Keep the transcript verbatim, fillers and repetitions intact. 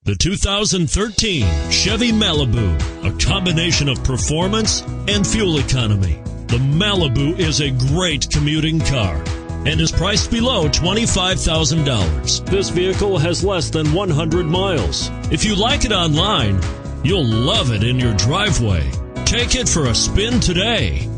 The two thousand thirteen Chevy Malibu, a combination of performance and fuel economy. The Malibu is a great commuting car and is priced below twenty-five thousand dollars. This vehicle has less than one hundred miles. If you like it online, you'll love it in your driveway. Take it for a spin today.